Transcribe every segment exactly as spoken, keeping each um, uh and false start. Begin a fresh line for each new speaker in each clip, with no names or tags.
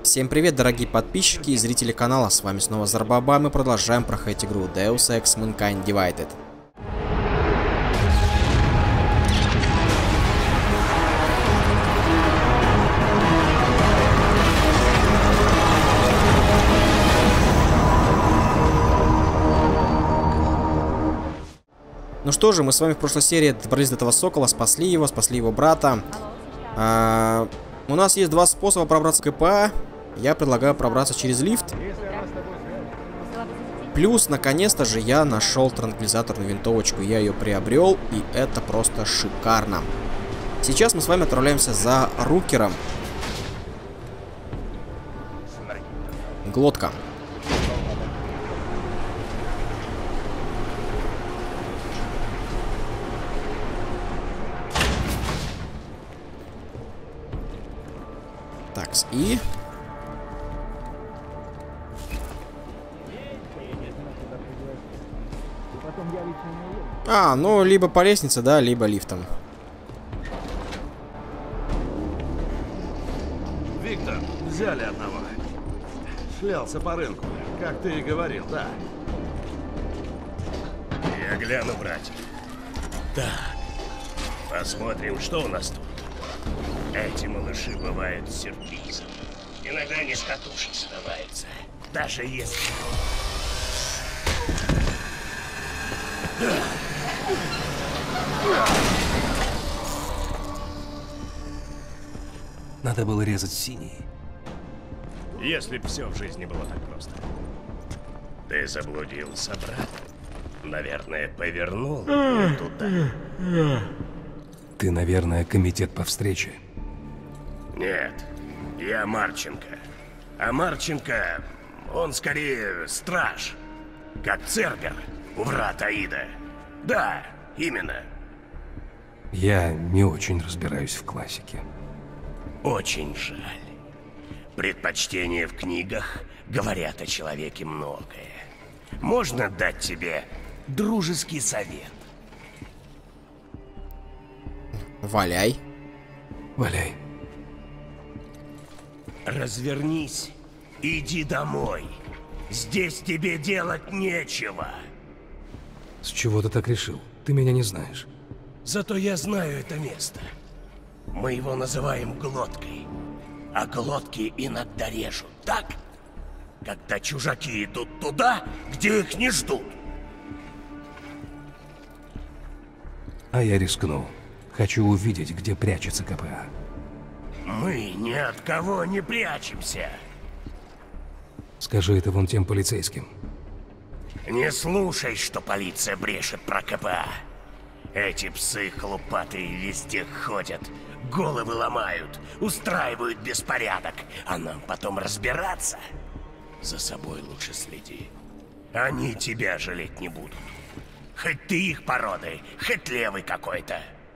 Всем привет, дорогие подписчики и зрители канала, с вами снова Зарбаба, мы продолжаем проходить игру Deus Ex Mankind Divided. Ну что же, мы с вами в прошлой серии добрались до этого сокола, спасли его, спасли его брата. А, у нас есть два способа пробраться к КПА. Я предлагаю пробраться через лифт. Плюс, наконец-то же, я нашел транквилизаторную винтовочку. Я ее приобрел, и это просто шикарно. Сейчас мы с вами отправляемся за Рукером. Глотка. Такс, и... А, ну, либо по лестнице, да, либо лифтом.
Виктор, взяли одного. Шлялся по рынку, как ты и говорил, да.
Я гляну, братья. Так, посмотрим, что у нас тут. Эти малыши бывают сюрпризом. Иногда не с катушек срываются. Даже если...
Надо было резать синий.
Если б все в жизни было так просто. Ты заблудился, брат. Наверное, повернул не туда.
Ты, наверное, комитет по встрече.
Нет, я Марченко. А Марченко, он скорее страж. Как Цербер у врат Аида. Да, именно.
Я не очень разбираюсь в классике.
Очень жаль. Предпочтения в книгах говорят о человеке многое. Можно дать тебе дружеский совет?
Валяй.
Валяй.
Развернись, иди домой. Здесь тебе делать нечего.
С чего ты так решил? Ты меня не знаешь.
Зато я знаю это место. Мы его называем глоткой. А глотки иногда режут, так? Когда чужаки идут туда, где их не ждут.
А я рискну. Хочу увидеть, где прячется КПА.
Мы ни от кого не прячемся.
Скажи это вон тем полицейским.
Не слушай, что полиция брешет про КПА. Эти псы хлупатые везде ходят, головы ломают, устраивают беспорядок, а нам потом разбираться. За собой лучше следи. Они тебя жалеть не будут. Хоть ты их породы, хоть левый какой-то.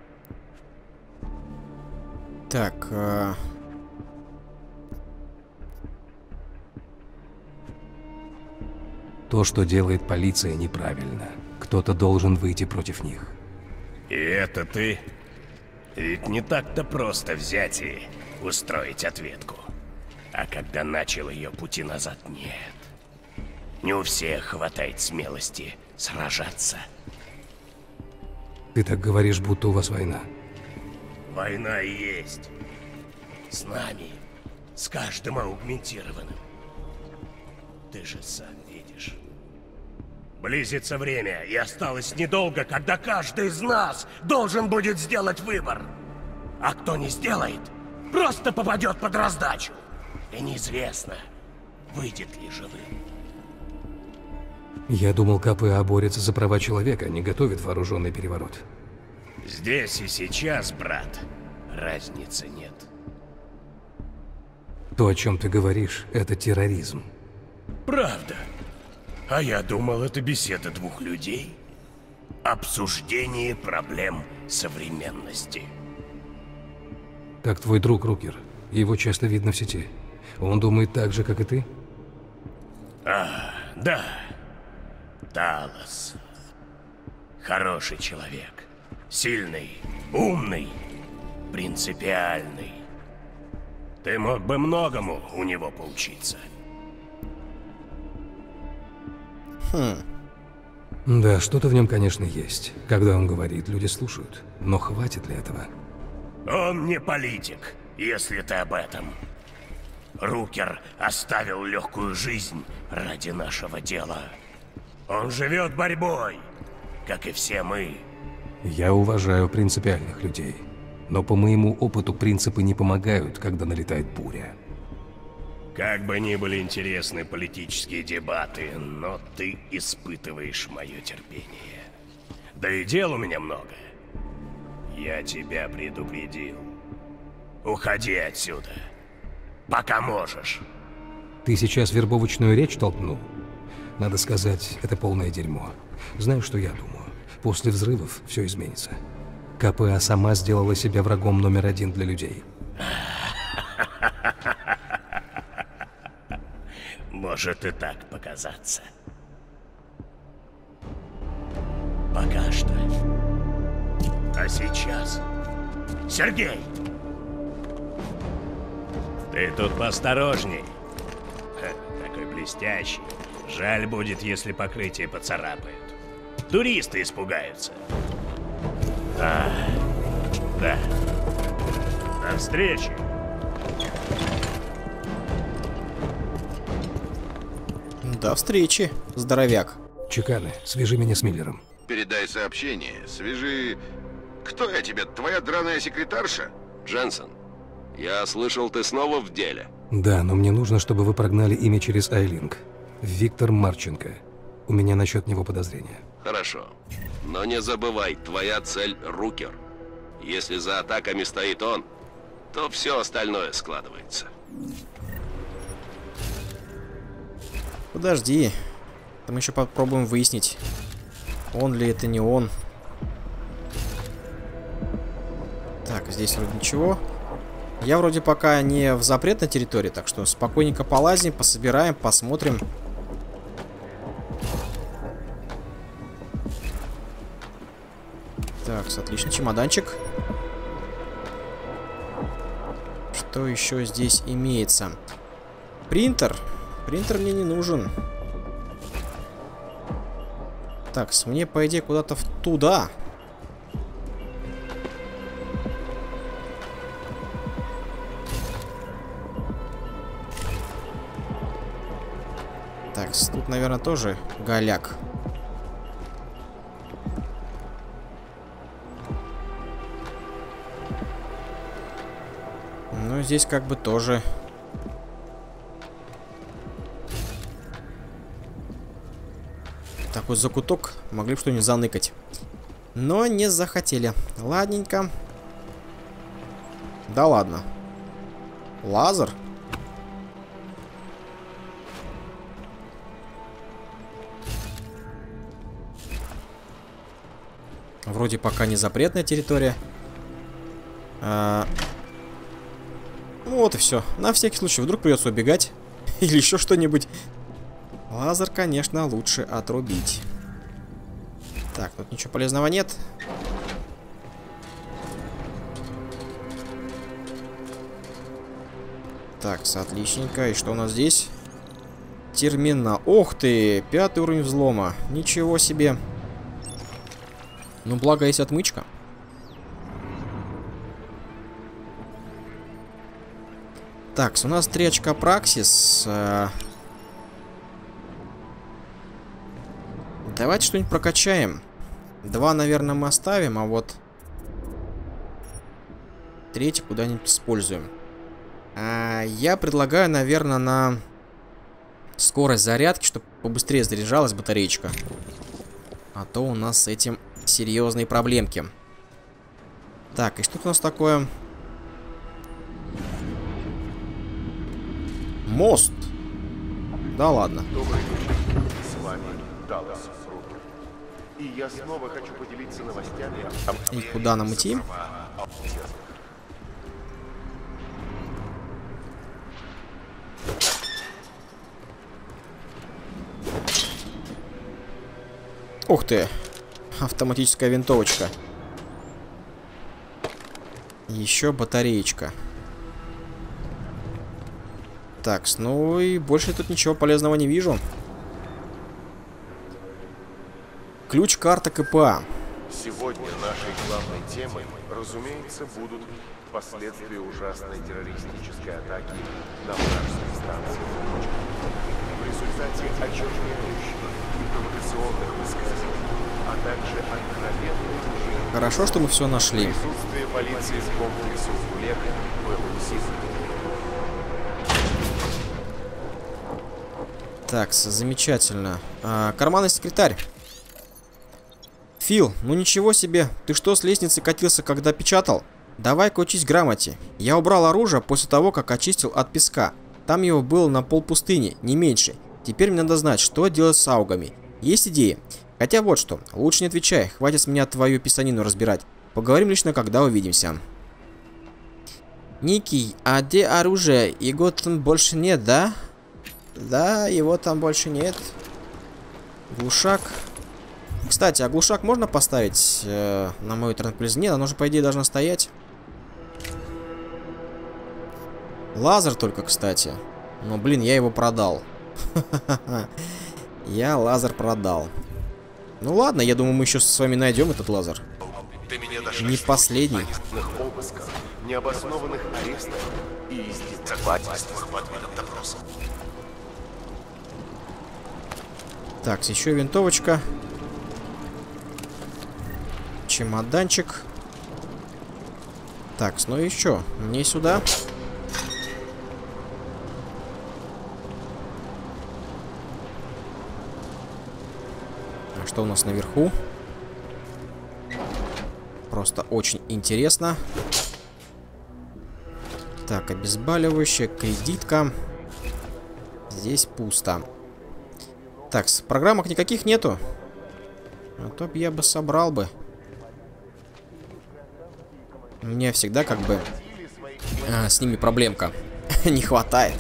Так, э...
То, что делает полиция, неправильно. Кто-то должен выйти против них.
И это ты? Ведь не так-то просто взять и устроить ответку. А когда начал ее, пути назад нет. Не у всех хватает смелости сражаться.
Ты так говоришь, будто у вас война.
Война и есть. С нами. С каждым аугментированным. Ты же сам видишь. Близится время, и осталось недолго, когда каждый из нас должен будет сделать выбор. А кто не сделает, просто попадет под раздачу. И неизвестно, выйдет ли живым.
Я думал, КПА борется за права человека, не готовит вооруженный переворот.
Здесь и сейчас, брат, разницы нет.
То, о чем ты говоришь, это терроризм.
Правда. А я думал, это беседа двух людей. Обсуждение проблем современности.
Так твой друг Рукер. Его часто видно в сети. Он думает так же, как и ты?
А, да. Талос. Хороший человек. Сильный, умный, принципиальный. Ты мог бы многому у него поучиться.
Хм.
Да, что-то в нем, конечно, есть. Когда он говорит, люди слушают. Но хватит ли этого?
Он не политик, если ты об этом. Рукер оставил легкую жизнь ради нашего дела. Он живет борьбой, как и все мы.
Я уважаю принципиальных людей. Но по моему опыту принципы не помогают, когда налетает буря.
Как бы ни были интересны политические дебаты, но ты испытываешь мое терпение. Да и дел у меня много. Я тебя предупредил. Уходи отсюда, пока можешь.
Ты сейчас вербовочную речь толкнул? Надо сказать, это полное дерьмо. Знаешь, что я думаю? После взрывов все изменится. КПА сама сделала себя врагом номер один для людей.
Может и так показаться. Пока что. А сейчас... Сергей! Ты тут поосторожней. Ха, такой блестящий. Жаль будет, если покрытие поцарапает. Туристы испугаются. А, да. До встречи.
До встречи, здоровяк.
Чеканы, свяжи меня с Миллером.
Передай сообщение, свяжи... Кто я тебе, твоя драная секретарша?
Дженсен, я слышал, ты снова в деле.
Да, но мне нужно, чтобы вы прогнали имя через Айлинг. Виктор Марченко. У меня насчет него подозрения.
Хорошо. Но не забывай, твоя цель — Рукер. Если за атаками стоит он, то все остальное складывается.
Подожди. Мы еще попробуем выяснить, он ли это, не он. Так, здесь вроде ничего. Я вроде пока не в запретной территории, так что спокойненько полазим, пособираем, посмотрим. Так, отличный чемоданчик. Что еще здесь имеется? Принтер. Принтер мне не нужен. Так, мне, по идее, куда-то туда. Так, тут, наверное, тоже голяк. Ну, здесь как бы тоже... Такой закуток. Могли бы что-нибудь заныкать. Но не захотели. Ладненько. Да ладно. Лазер? Вроде пока не запретная территория. А... Вот и все. На всякий случай, вдруг придется убегать. Или еще что-нибудь. Лазер, конечно, лучше отрубить. Так, тут ничего полезного нет. Так, отличненько. И что у нас здесь? Терминал. Ох ты! Пятый уровень взлома. Ничего себе. Ну, благо есть отмычка. Так, у нас три очка Праксис. Давайте что-нибудь прокачаем. Два, наверное, мы оставим, а вот третий куда-нибудь используем. А, я предлагаю, наверное, на скорость зарядки, чтобы побыстрее заряжалась батареечка. А то у нас с этим серьезные проблемки. Так, и что у нас такое? Мост. Да ладно.
Добрый вечер. С вами Даллас Рукер. И я снова хочу поделиться новостями.
И куда нам идти? Ух ты. Автоматическая винтовочка. Еще батареечка. Так, ну и больше тут ничего полезного не вижу. Ключ, карта КПА.
Сегодня нашей главной темой, разумеется, будут последствия ужасной террористической атаки на вражеские станции. В результате очерняющих и провокационных высказываний, а также откровенной лжи.
Хорошо, что мы все нашли.
Присутствие полиции в комплексе Блек было усилено.
Так, замечательно. А, карманный секретарь. Фил, ну ничего себе. Ты что, с лестницы катился, когда печатал? Давай-ка учись грамоте. Я убрал оружие после того, как очистил от песка. Там его было на полпустыни, не меньше. Теперь мне надо знать, что делать с аугами. Есть идеи? Хотя вот что. Лучше не отвечай. Хватит с меня твою писанину разбирать. Поговорим лично, когда увидимся. Никий, а где оружие? Его там больше нет, да? Да, его там больше нет. Глушак. Кстати, а глушак можно поставить э, на мою транквилизацию? Нет, оно же, по идее, должно стоять. Лазер только, кстати. Но, блин, я его продал. Я лазер продал. Ну ладно, я думаю, мы еще с вами найдем этот лазер. Не последний.
Обысков, необоснованных арестов и издевательств под видом допросов.
Так, еще винтовочка. Чемоданчик. Так, ну и что? Мне сюда. А что у нас наверху? Просто очень интересно. Так, обезболивающее, кредитка. Здесь пусто. Так, программок никаких нету. А то б я бы собрал бы. У меня всегда как бы а, с ними проблемка. Не хватает.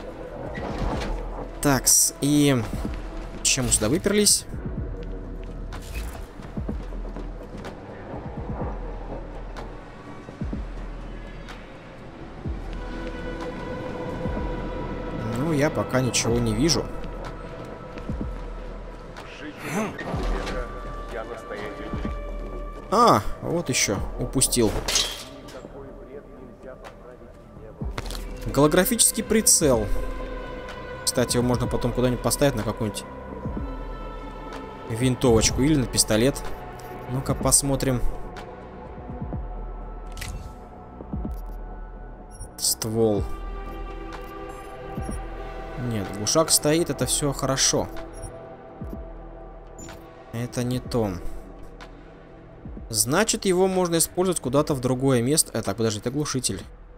Такс, и чем мы сюда выперлись? Ну, я пока ничего не вижу. А, вот еще, упустил. Голографический прицел. Кстати, его можно потом куда-нибудь поставить на какую-нибудь винтовочку или на пистолет. Ну-ка посмотрим. Ствол. Нет, глушак стоит, это все хорошо. Это не то. Значит, его можно использовать куда-то в другое место. А, так, подожди, это глушитель.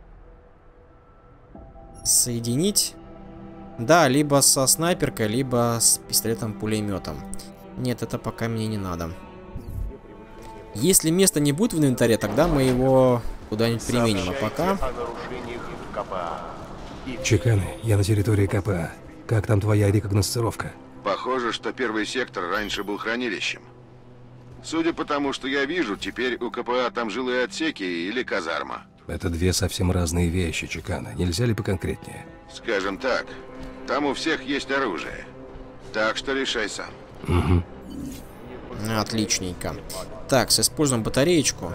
Соединить. Да, либо со снайперкой, либо с пистолетом-пулеметом. Нет, это пока мне не надо. Если места не будет в инвентаре, тогда мы его куда-нибудь применим. А пока...
Чеканы, я на территории КПА. Как там твоя рекогносцировка?
Похоже, что первый сектор раньше был хранилищем. Судя по тому, что я вижу, теперь у КПА там жилые отсеки или казарма.
Это две совсем разные вещи, Чеканы. Нельзя ли поконкретнее?
Скажем так, там у всех есть оружие. Так что решай сам.
Угу.
Отличненько. Так, используем батареечку.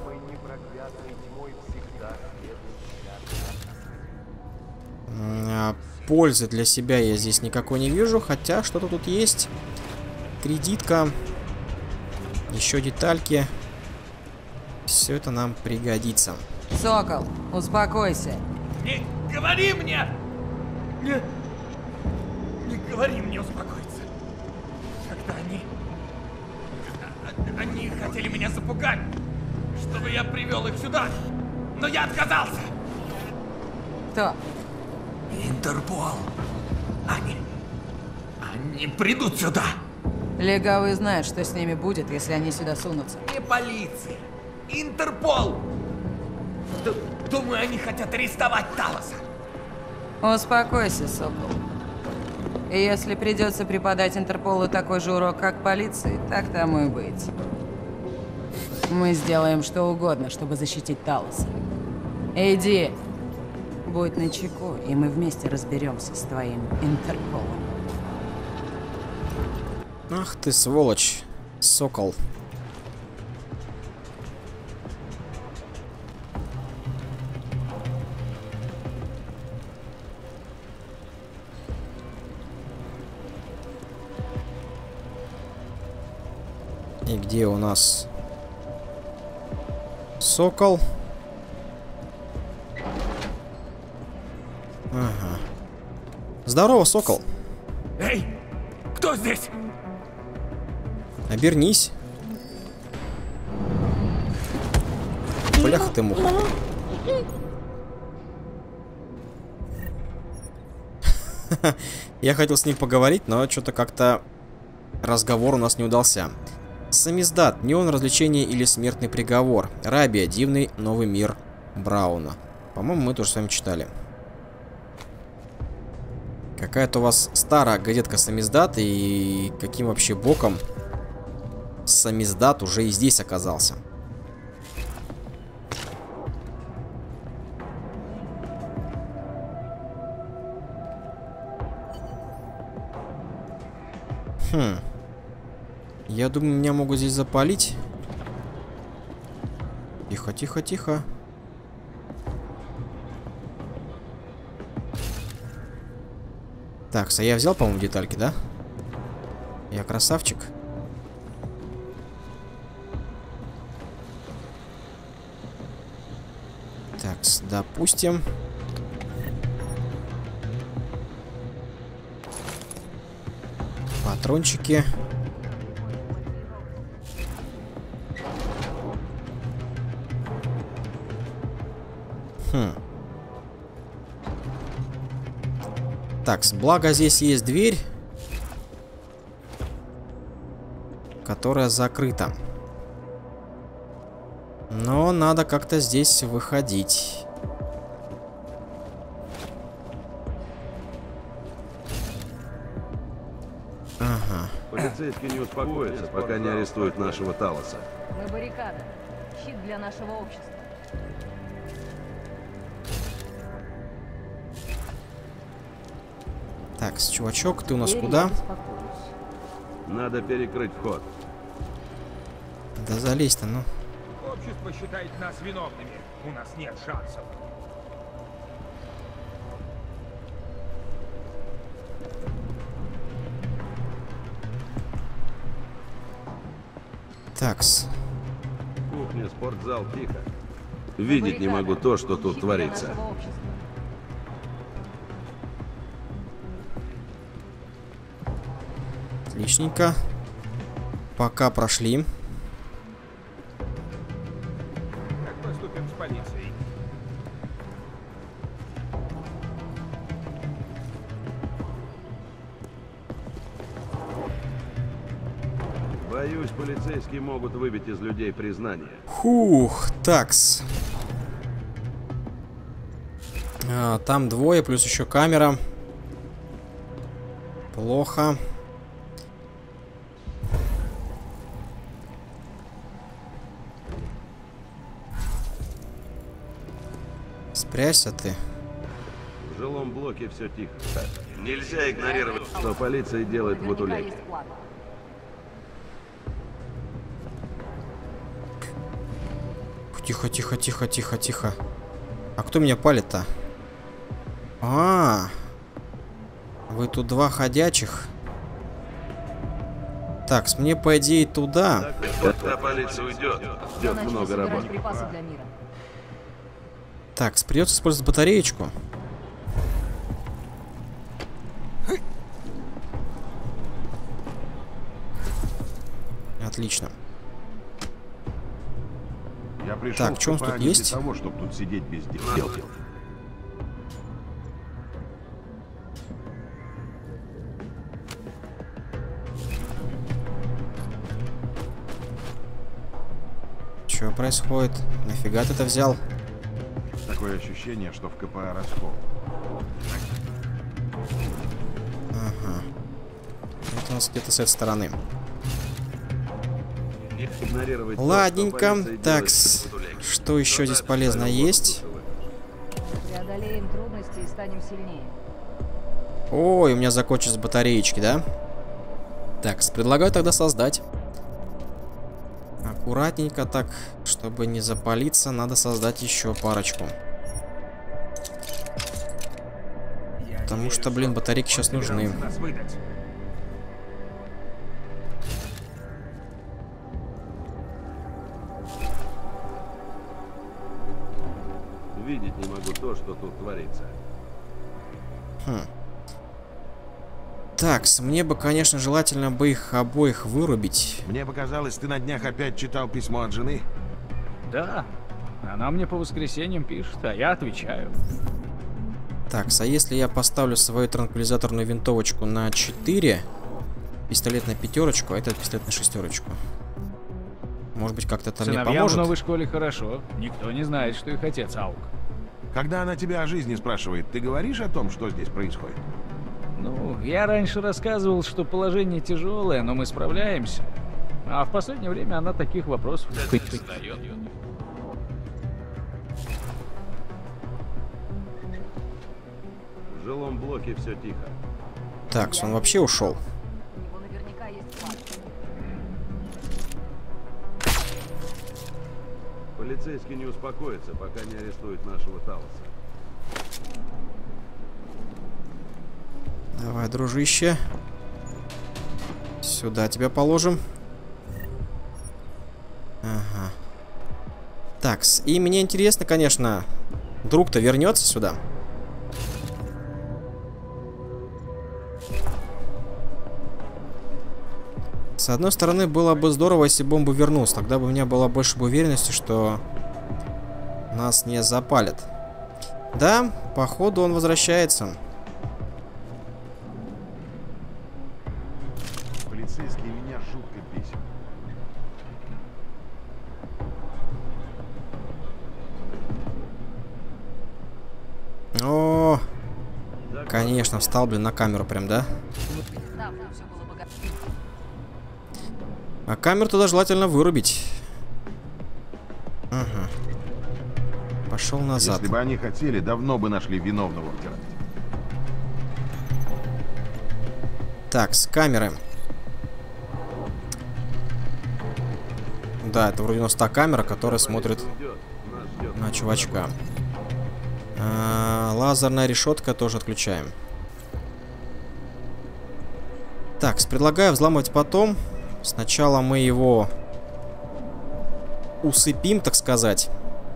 Пользы для себя я здесь никакой не вижу, хотя что-то тут есть. Кредитка. Еще детальки. Все это нам пригодится.
Сокол, успокойся.
Не говори мне! Не, не говори мне успокоиться. Когда они... Они хотели меня запугать, чтобы я привел их сюда, но я отказался.
Кто?
Интерпол. Они... Они придут сюда.
Легавые знают, что с ними будет, если они сюда сунутся.
Не полиция. Интерпол. Д думаю, они хотят арестовать Талоса.
Успокойся, Сокол. И если придется преподать Интерполу такой же урок, как полиции, так тому и быть. Мы сделаем что угодно, чтобы защитить Талоса. Иди. Будь начеку, и мы вместе разберемся с твоим Интерполом.
Ах ты сволочь, Сокол. И где у нас Сокол? Ага. Здорово, Сокол.
Эй, кто здесь?
Обернись. Бляха ты муха. Я хотел с ним поговорить, но что-то как-то разговор у нас не удался. Самиздат. Неон, развлечение или смертный приговор. Рабия. Дивный новый мир Брауна. По-моему, мы тоже с вами читали. Какая-то у вас старая газетка Самиздат, и каким вообще боком Самиздат уже и здесь оказался. Хм. Я думаю, меня могут здесь запалить. Тихо, тихо, тихо. Так, а я взял, по-моему, детальки, да? Я красавчик. Так, допустим. Патрончики. Хм. Так, благо здесь есть дверь, которая закрыта. Но надо как-то здесь выходить. Ага.
Полицейский не успокоится, пока не арестуют нашего Талоса.
Мы баррикада. Щит для нашего общества.
Так, чувачок, ты у нас куда?
Надо перекрыть вход.
Да залезь-то, ну.
Общество считает нас виновными. У нас нет шансов.
Такс.
Кухня, спортзал, тихо. Видеть не могу то, что тут творится.
Отличненько. Пока прошли.
Как поступим с полицией?
Боюсь, полицейские могут выбить из людей признание.
Фух, такс. А, там двое, плюс еще камера. Плохо. Спрячься ты.
В жилом блоке все тихо. Нельзя игнорировать, что полиция делает в Атулеке.
Тихо, тихо, тихо, тихо, тихо. А кто меня палит-то? А, вы тут два ходячих. Так, мне по идее туда.
Когда полиция уйдет, ждет много работы.
Так, придется использовать батареечку. Отлично.
Я пришел
так, что у нас тут есть?
Для того, чтобы тут сидеть без дела.
Что происходит? Нафига ты это взял?
Такое ощущение, что в КПА раскол.
Ага. Это у нас где-то с этой стороны. Ладненько. Так, что еще здесь полезно есть?
преодолеем трудности и станем сильнее.
Ой, у меня закончились батареечки, да? Так, предлагаю тогда создать. Аккуратненько так, чтобы не запалиться, надо создать еще парочку. Потому что, блин, батарейки сейчас нужны.
Видеть не могу то, что тут творится.
Хм. Такс, мне бы, конечно, желательно бы их обоих вырубить.
Мне показалось, ты на днях опять читал письмо от жены?
Да. Она мне по воскресеньям пишет, а я отвечаю.
Такс, а если я поставлю свою транквилизаторную винтовочку на четыре, пистолет на пятерочку, а этот пистолет на шестерочку? Может быть, как-то это мне поможет?
Сыновьям в новой школе хорошо. Никто не знает, что их отец Аук.
Когда она тебя о жизни спрашивает, ты говоришь о том, что здесь происходит?
Ну, я раньше рассказывал, что положение тяжелое, но мы справляемся. А в последнее время она таких вопросов не задает.
В жилом блоке все тихо.
Такс, он вообще ушел.
У него наверняка есть план.
Полицейский не успокоится, пока не арестует нашего Талоса.
Давай, дружище. Сюда тебя положим. Ага. Такс, и мне интересно, конечно, друг-то вернется сюда. С одной стороны, было бы здорово, если бы он бы вернулся. Тогда бы у меня было больше бы уверенности, что нас не запалят. Да, походу он возвращается.
Полицейские меня жутко бесят.
О, конечно, встал, блин, на камеру прям, да? А камеру туда желательно вырубить. Ага. Пошел назад.
Если бы они хотели, давно бы нашли виновного в теракте.
Так, с камеры. Да, это вроде у нас та камера, которая смотрит на чувачка. А, лазерная решетка тоже отключаем. Так, предлагаю взламывать потом. Сначала мы его усыпим, так сказать.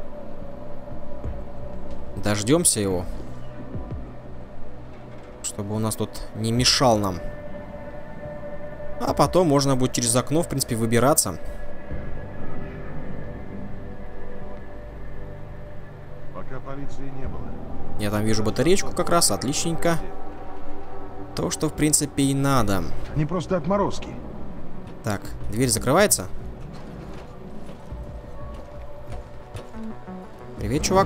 Дождемся его. Чтобы у нас тут не мешал нам. А потом можно будет через окно, в принципе, выбираться.
Пока полиции не было.
Я там вижу батареечку как раз, отличненько. То, что, в принципе, и надо.
Не просто отморозки.
Так, дверь закрывается. Привет, чувак.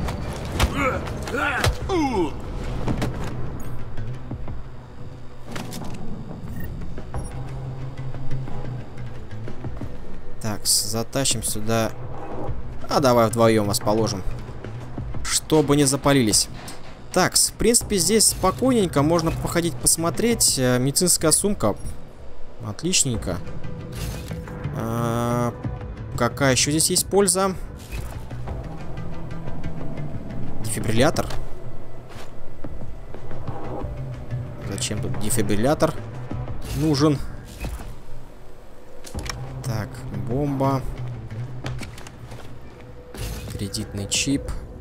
Так, затащим сюда. А давай вдвоем вас положим. Чтобы не запалились. Так, в принципе, здесь спокойненько. Можно походить, посмотреть. Медицинская сумка. Отличненько. А, какая еще здесь есть польза? Дефибриллятор. Зачем тут дефибриллятор нужен? Так, бомба. Кредитный чип.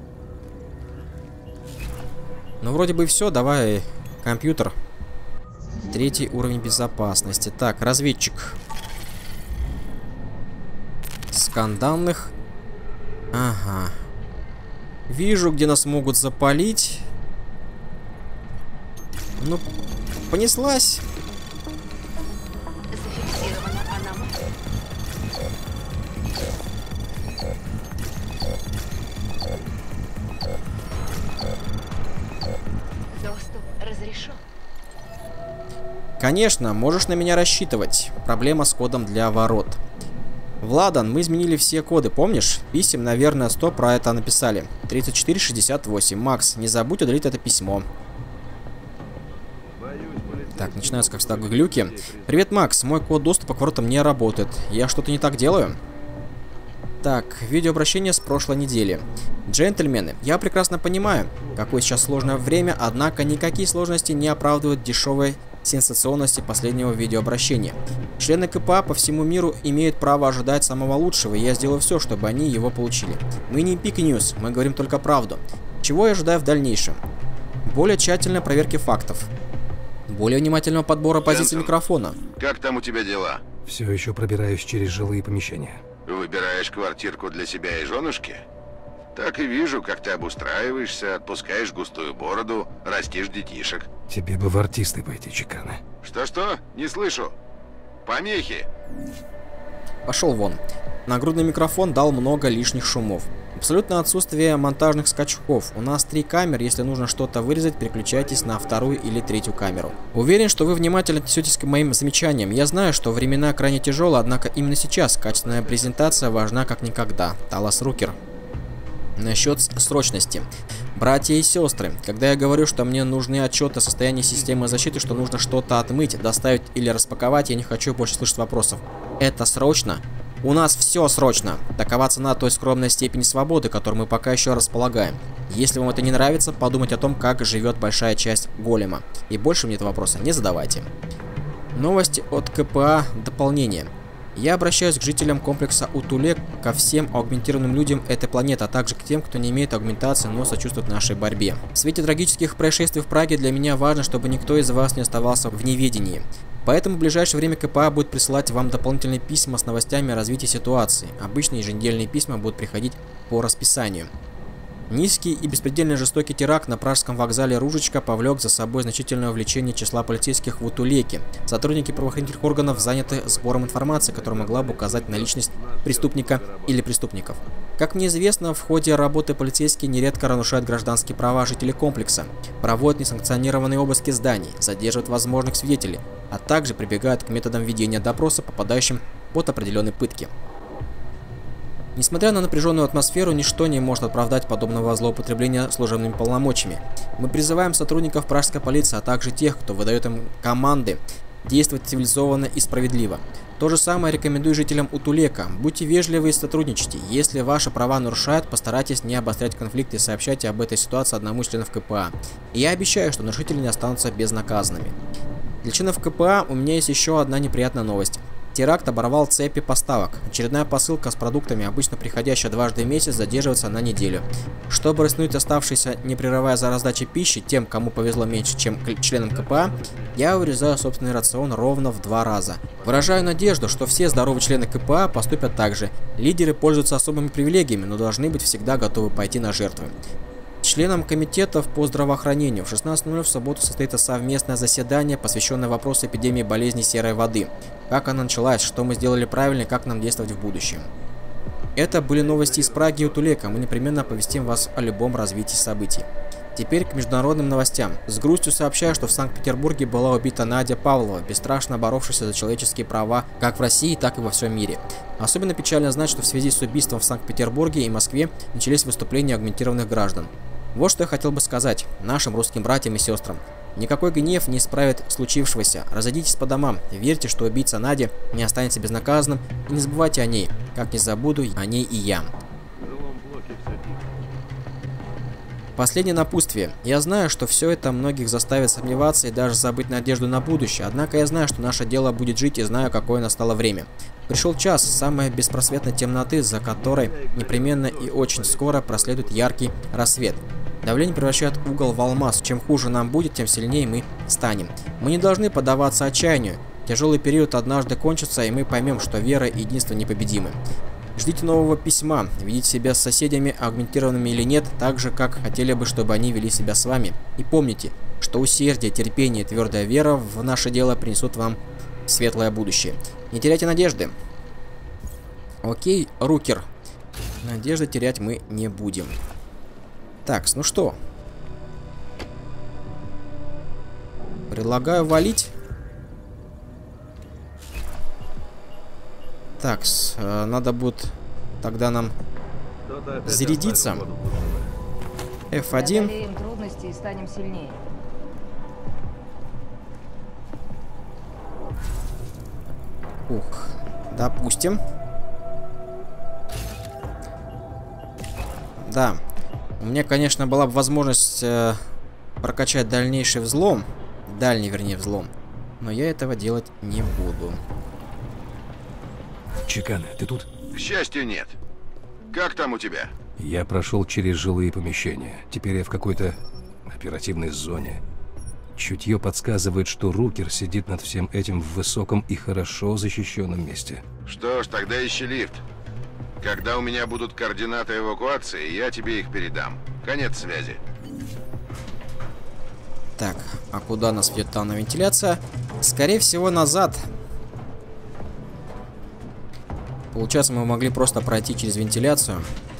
Ну, вроде бы все. Давай компьютер. Третий уровень безопасности. Так, разведчик. Скан данных. Ага. Вижу, где нас могут запалить. Ну, понеслась.
Доступ разрешен.
Конечно, можешь на меня рассчитывать. Проблема с кодом для ворот. Владан, мы изменили все коды, помнишь? Писем, наверное, сто про это написали. тридцать четыре шестьдесят восемь. Макс, не забудь удалить это письмо. Так, начинаются как всегда глюки. Привет, Макс, мой код доступа к воротам не работает. Я что-то не так делаю? Так, видеообращение с прошлой недели. Джентльмены, я прекрасно понимаю, какое сейчас сложное время, однако никакие сложности не оправдывают дешевой сенсационности последнего видеообращения. Члены КПА по всему миру имеют право ожидать самого лучшего, и я сделаю все, чтобы они его получили. Мы не Пик Ньюс, мы говорим только правду. Чего я ожидаю в дальнейшем? Более тщательной проверки фактов. Более внимательного подбора позиций микрофона.
Как там у тебя дела?
Все еще пробираюсь через жилые помещения.
Выбираешь квартирку для себя и женушки? Так и вижу, как ты обустраиваешься, отпускаешь густую бороду, растишь детишек.
Тебе бы в артисты пойти, Чекана.
Что-что? Не слышу. Помехи.
Пошел вон. Нагрудный микрофон дал много лишних шумов. Абсолютное отсутствие монтажных скачков. У нас три камеры, если нужно что-то вырезать, переключайтесь на вторую или третью камеру. Уверен, что вы внимательно отнесетесь к моим замечаниям. Я знаю, что времена крайне тяжелые, однако именно сейчас качественная презентация важна как никогда. Талас Рукер. Насчет срочности. Братья и сестры, когда я говорю, что мне нужны отчеты о состоянии системы защиты, что нужно что-то отмыть, доставить или распаковать, я не хочу больше слышать вопросов. Это срочно? У нас все срочно. Такова цена той скромной степени свободы, которой мы пока еще располагаем. Если вам это не нравится, подумайте о том, как живет большая часть голема. И больше мне этого вопроса не задавайте. Новости от КПА. Дополнение. Я обращаюсь к жителям комплекса Утуле, ко всем аугментированным людям этой планеты, а также к тем, кто не имеет аугментации, но сочувствует нашей борьбе. В свете трагических происшествий в Праге для меня важно, чтобы никто из вас не оставался в неведении. Поэтому в ближайшее время КПА будет присылать вам дополнительные письма с новостями о развитии ситуации. Обычные еженедельные письма будут приходить по расписанию. Низкий и беспредельно жестокий теракт на пражском вокзале Ружечка повлек за собой значительное увеличение числа полицейских в Утулеке. Сотрудники правоохранительных органов заняты сбором информации, которая могла бы указать на личность преступника или преступников. Как мне известно, в ходе работы полицейские нередко нарушают гражданские права жителей комплекса, проводят несанкционированные обыски зданий, задерживают возможных свидетелей, а также прибегают к методам ведения допроса, попадающим под определенные пытки. Несмотря на напряженную атмосферу, ничто не может оправдать подобного злоупотребления служебными полномочиями. Мы призываем сотрудников пражской полиции, а также тех, кто выдает им команды, действовать цивилизованно и справедливо. То же самое рекомендую жителям Утулека. Будьте вежливы и сотрудничайте. Если ваши права нарушают, постарайтесь не обострять конфликты и сообщайте об этой ситуации одному из членов КПА. И я обещаю, что нарушители не останутся безнаказанными. Для членов КПА у меня есть еще одна неприятная новость. Теракт оборвал цепи поставок. Очередная посылка с продуктами, обычно приходящая дважды в месяц, задерживается на неделю. Чтобы растянуть оставшиеся, не прерывая за раздачей пищи тем, кому повезло меньше, чем членам КПА, я урезаю собственный рацион ровно в два раза. Выражаю надежду, что все здоровые члены КПА поступят так же. Лидеры пользуются особыми привилегиями, но должны быть всегда готовы пойти на жертвы. Членам комитетов по здравоохранению в шестнадцать ноль ноль в субботу состоится совместное заседание, посвященное вопросу эпидемии болезни серой воды. Как она началась, что мы сделали правильно и как нам действовать в будущем. Это были новости из Праги и Утулека. Мы непременно оповестим вас о любом развитии событий. Теперь к международным новостям. С грустью сообщаю, что в Санкт-Петербурге была убита Надя Павлова, бесстрашно боровшаяся за человеческие права как в России, так и во всем мире. Особенно печально знать, что в связи с убийством в Санкт-Петербурге и Москве начались выступления аугментированных граждан. Вот что я хотел бы сказать нашим русским братьям и сестрам. Никакой гнев не исправит случившегося. Разойдитесь по домам. Верьте, что убийца Нади не останется безнаказанным. И не забывайте о ней, как не забуду о ней и я. Последнее напутствие. Я знаю, что все это многих заставит сомневаться и даже забыть надежду на будущее. Однако я знаю, что наше дело будет жить и знаю, какое настало время. Пришел час самой беспросветной темноты, за которой непременно и очень скоро проследует яркий рассвет. Давление превращает угол в алмаз. Чем хуже нам будет, тем сильнее мы станем. Мы не должны поддаваться отчаянию. Тяжелый период однажды кончится, и мы поймем, что вера и единство непобедимы. Ждите нового письма. Ведите себя с соседями, аугментированными или нет, так же, как хотели бы, чтобы они вели себя с вами. И помните, что усердие, терпение и твердая вера в наше дело принесут вам светлое будущее. Не теряйте надежды. Окей, Рукер. Надежды терять мы не будем. Так, ну что? Предлагаю валить. Так, э, надо будет тогда нам зарядиться. эф один.
Преодолеем трудности и станем сильнее.
Ух, допустим. Да, у меня, конечно, была бы возможность э, прокачать дальнейший взлом. Дальний, вернее, взлом. Но я этого делать не буду.
Чекана, ты тут?
К счастью, нет. Как там у тебя?
Я прошел через жилые помещения. Теперь я в какой-то оперативной зоне. Чутье подсказывает, что Рукер сидит над всем этим в высоком и хорошо защищенном месте.
Что ж, тогда ищи лифт. Когда у меня будут координаты эвакуации, я тебе их передам. Конец связи.
Так, а куда нас ведет данная вентиляция? Скорее всего, назад. Получается, мы могли просто пройти через вентиляцию.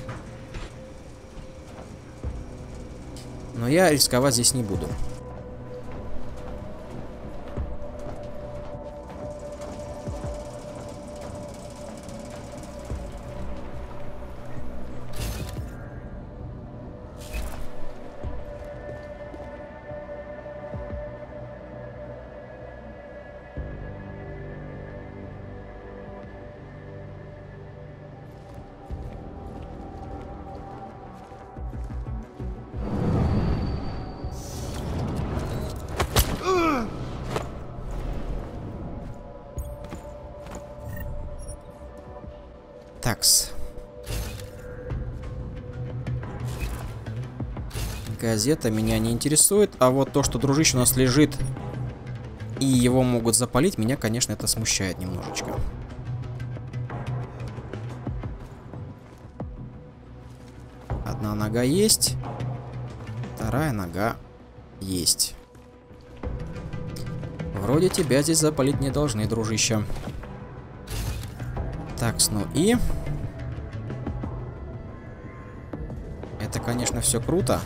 Но я рисковать здесь не буду. Такс. Газета меня не интересует, а вот то, что дружище у нас лежит и его могут запалить, меня, конечно, это смущает немножечко. Одна нога есть, вторая нога есть. Вроде тебя здесь запалить не должны, дружище. Так, ну и... Это, конечно, все круто.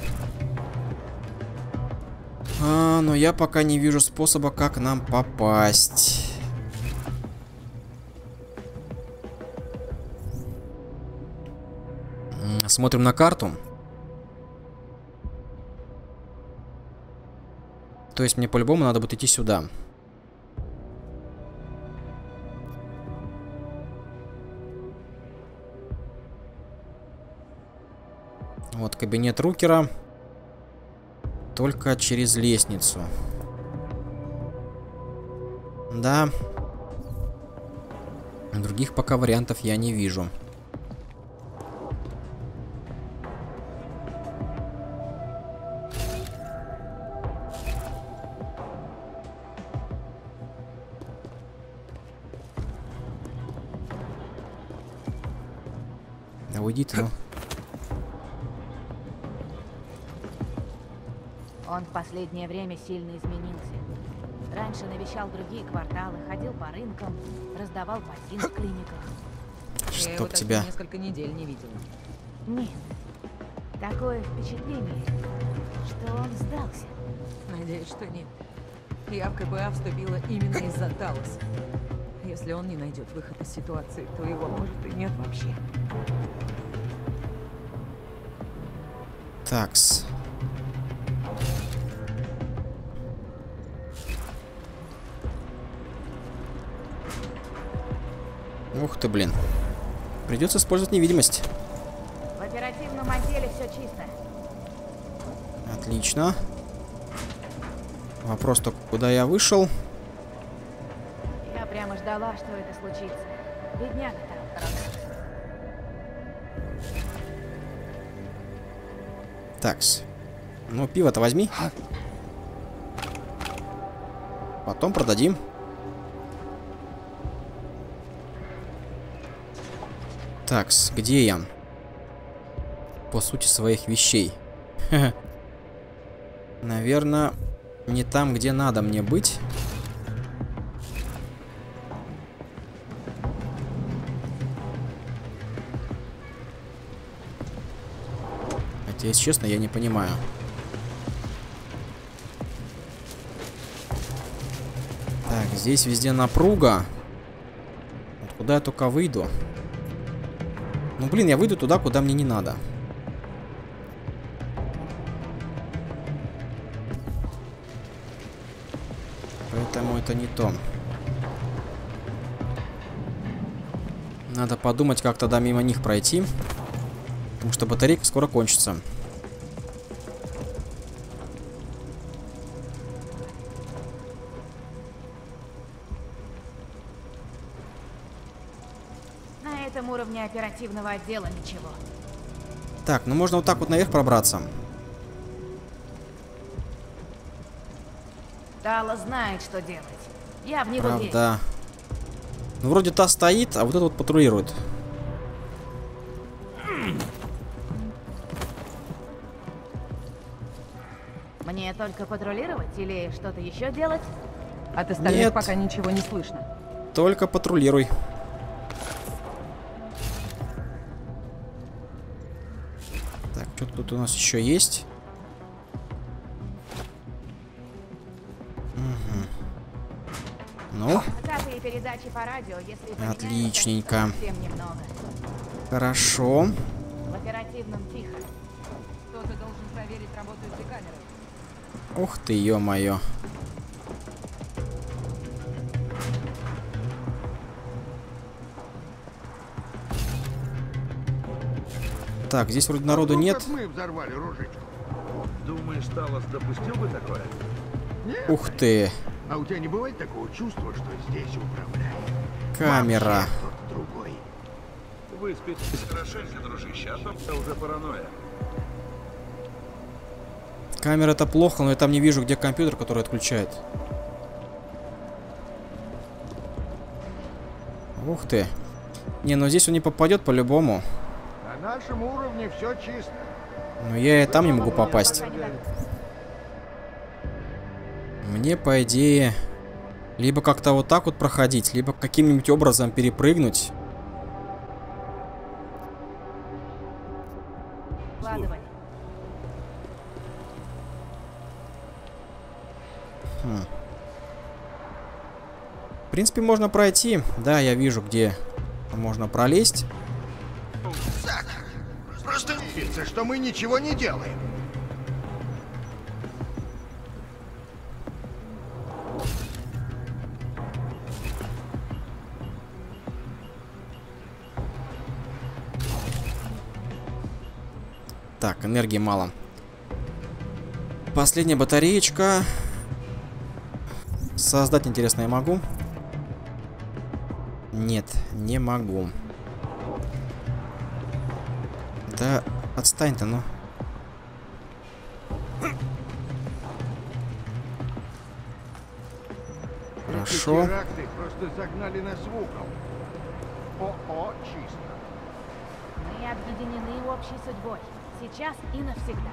А, но я пока не вижу способа, как нам попасть. Смотрим на карту. То есть мне по-любому надо будет идти сюда. Вот кабинет Рукера. Только через лестницу. Да. Других пока вариантов я не вижу. Да уйди ты, ну.
Он в последнее время сильно изменился. Раньше навещал другие кварталы, ходил по рынкам, раздавал патин в клиниках.
Я
Чтоб тебя...
несколько недель не видела.
Нет. Такое впечатление, что он сдался.
Надеюсь, что нет. Я в КПА вступила именно из-за Талоса. Если он не найдет выход из ситуации, то его, может, и нет вообще.
Такс. Ух ты, блин. Придется использовать невидимость.
В оперативном отделе все чисто.
Отлично. Вопрос только, куда я вышел.
Я прямо ждала, что это случится. Бедняга там.
Такс. Ну, пиво-то возьми. Потом продадим. Такс, где я? По сути своих вещей. Наверное, не там, где надо мне быть. Хотя, если честно, я не понимаю. Так, здесь везде напруга. Вот Куда я только выйду? Ну, блин, я выйду туда, куда мне не надо. Поэтому это не то. Надо подумать, как тогда мимо них пройти. Потому что батарейка скоро кончится.
На этом уровне оперативного отдела ничего.
Так, ну можно вот так вот наверх пробраться.
Тала знает, что делать. Я в него верю.
Правда. Ну, вроде та стоит, а вот этот вот патрулирует.
Мне только патрулировать или что-то еще делать?
От остальных
Нет.
пока ничего не слышно.
Только патрулируй. Так, что тут у нас еще есть? Угу. Ну,
Закаты и передачи по радио, если поменяется,
отличненько.
совсем немного.
Хорошо.
В оперативном тихо.
Кто-то должен проверить, работают ли камеры.
Ух ты, ё-моё. Так, здесь вроде народу нет.
Мы взорвали ружечку.
Думаешь, Талос допустил бы такое?
Нет.
Ух ты.
А у тебя не бывает такого чувства, что здесь управляет
Камера.
кто-то другой?
Выспитесь хорошенько, дружище, а то это уже паранойя.
Камера это плохо, но я там не вижу, где компьютер, который отключает. Ух ты. Не, ну здесь он не попадет по-любому.
На нашем уровне все чисто.
Но я и там не могу попасть. Мне, по идее, либо как-то вот так вот проходить, либо каким-нибудь образом перепрыгнуть.
Вкладывай.
Хм. В принципе, можно пройти. Да, я вижу, где можно пролезть.
Просто видится, что мы ничего не делаем.
Так, энергии мало. Последняя батареечка. Создать интересно я могу? Нет, не могу. Да, отстань-то, ну. Хорошо.
Теракты просто загнали нас в угол. О-о, чисто.
Мы объединены общей судьбой. Сейчас и навсегда.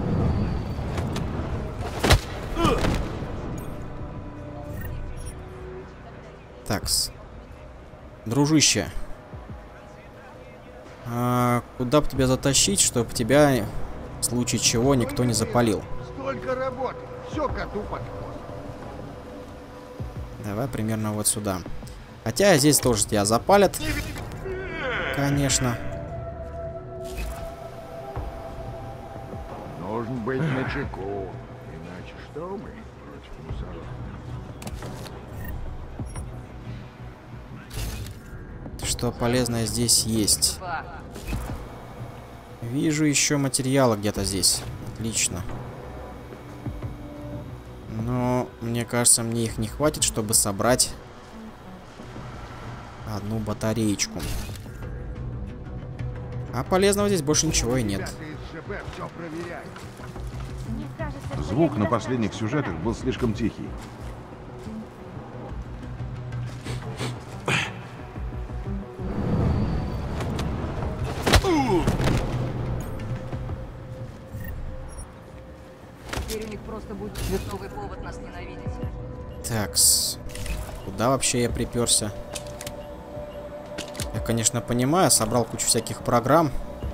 Такс. Дружище. А, куда бы тебя затащить, чтобы тебя, в случае чего, никто не запалил?
Столько работы. Все коту под хвост.
Давай примерно вот сюда. Хотя здесь тоже тебя запалят. Конечно.
Нужно быть начеку. Иначе что мы против мусоров?
Что полезное здесь есть? Вижу еще материалы где-то здесь. Отлично. Но мне кажется, мне их не хватит, чтобы собрать одну батареечку. А полезного здесь больше ничего и нет.
Звук на последних сюжетах был слишком тихий.
Теперь у них просто будет новый повод нас ненавидеть.
Такс. Куда вообще я приперся? Я, конечно, понимаю, собрал кучу всяких программ.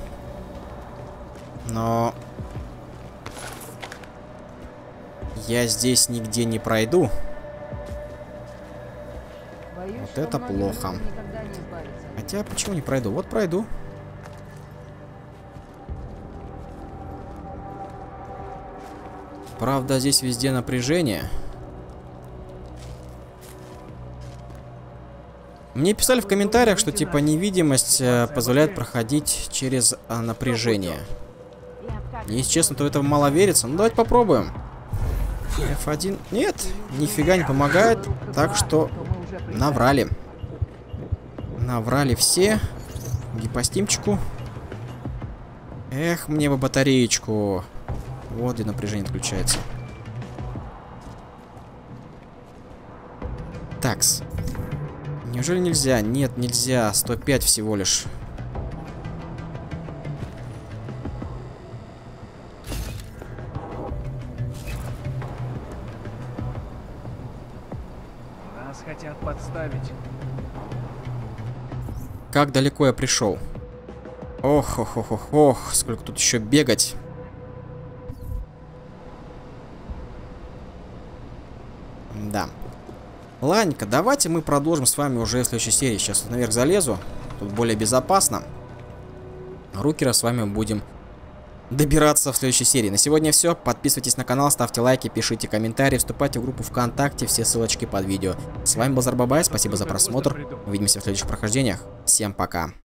Но... я здесь нигде не пройду. Вот это плохо. Хотя, почему не пройду? Вот пройду. Правда, здесь везде напряжение. Мне писали в комментариях, что типа невидимость э, позволяет проходить через э, напряжение. Если честно, то этого мало верится. Ну давайте попробуем. эф один. Нет, нифига не помогает. Так что наврали. Наврали все. Гипостимчику. Эх, мне бы батареечку. Вот где напряжение отключается. Такс. Неужели нельзя? Нет, нельзя. сто пять всего лишь.
Нас хотят подставить.
Как далеко я пришел? Ох, ох, ох, ох, ох, сколько тут еще бегать. Да. Ладненько, давайте мы продолжим с вами уже в следующей серии. Сейчас наверх залезу. Тут более безопасно. Рукера с вами будем добираться в следующей серии. На сегодня все. Подписывайтесь на канал, ставьте лайки, пишите комментарии, вступайте в группу ВКонтакте. Все ссылочки под видео. С вами был Зарбабай. Спасибо за просмотр. Увидимся в следующих прохождениях. Всем пока.